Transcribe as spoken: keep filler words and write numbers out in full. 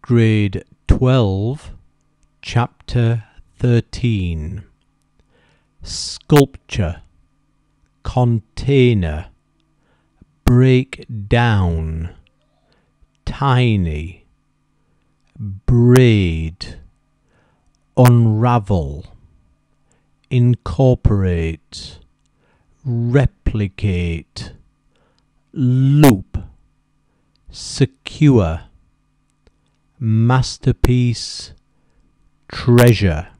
Grade twelve, Chapter thirteen. Sculpture, container, break down, tiny, braid, unravel, incorporate, replicate, loop, secure, masterpiece, treasure.